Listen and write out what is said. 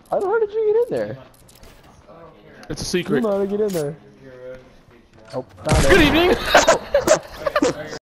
How did you get in there? It's a You secret. know how to get in there. Oh, Good evening!